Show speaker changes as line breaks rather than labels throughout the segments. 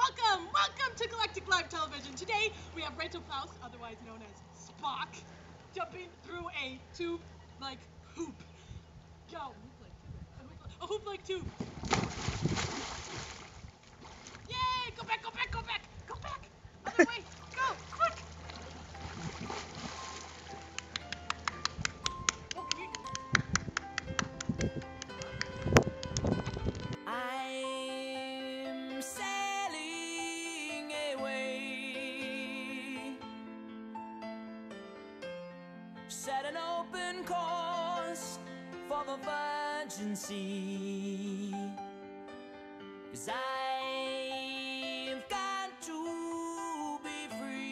Welcome to Galactic Live Television. Today we have Rachel Faust, otherwise known as Spock, jumping through a tube-like hoop. Go. A hoop-like tube. Yay! Go back! Other way! Go! Quick!
I'm sailing away, set an open course for the virgin sea, 'cause I've got to be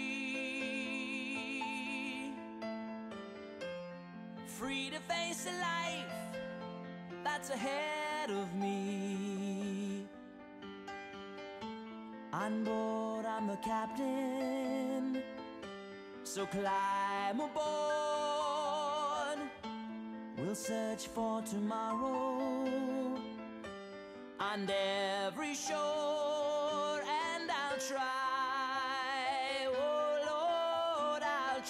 free to face a life that's ahead of me. On board, I'm the captain, so climb aboard. We'll search for tomorrow on every shore, and I'll try, oh Lord, I'll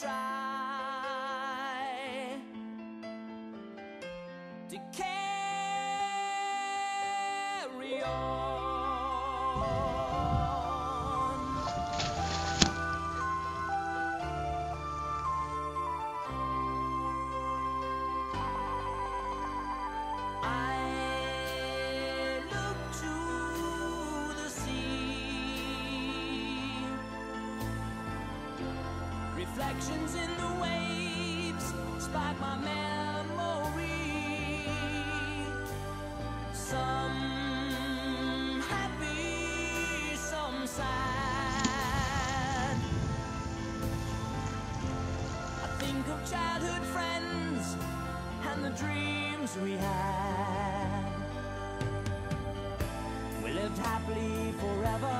try to carry on. Reflections in the waves spark my memory. Some happy, some sad. I think of childhood friends and the dreams we had. We lived happily forever,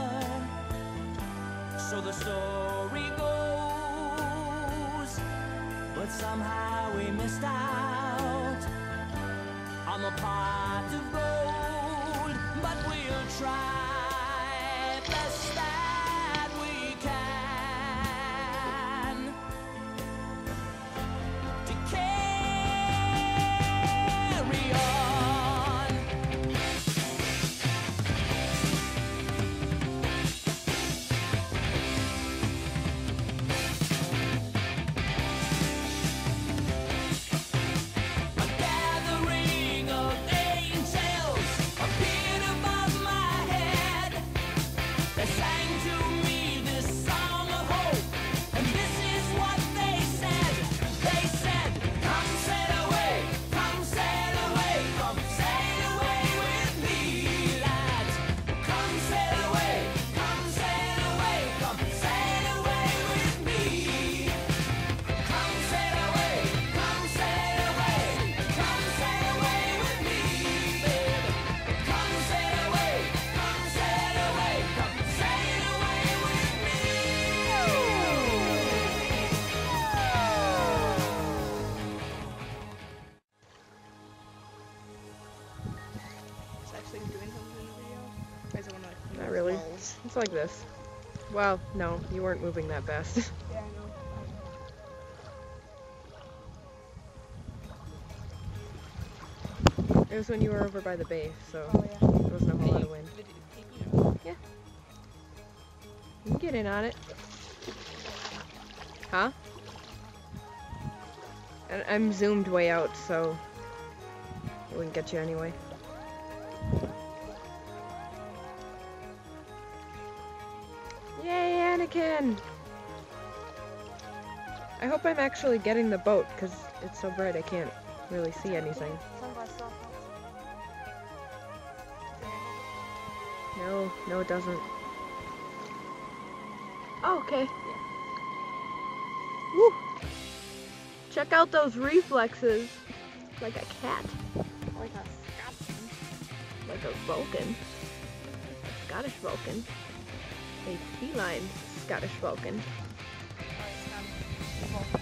so the story goes. But somehow we missed out on the pot of gold. But we'll try best that we can to carry on.
Not really. It's like this. Well, no, you weren't moving that fast.
Yeah, I know.
It was when you were over by the bay, so
Oh, yeah.
there was no whole lot of wind.
Did it take you?
Yeah. You can get in on it. Huh? And I'm zoomed way out, so it wouldn't get you anyway. Yay, Anakin! I hope I'm actually getting the boat, because it's so bright I can't really see anything. No, it doesn't. Oh, okay. Yeah. Woo! Check out those reflexes. Like a cat.
Like a Scotsman.
Like a Vulcan. A Scottish Vulcan. A feline Scottish Vulcan.
Oh, it's not a Vulcan.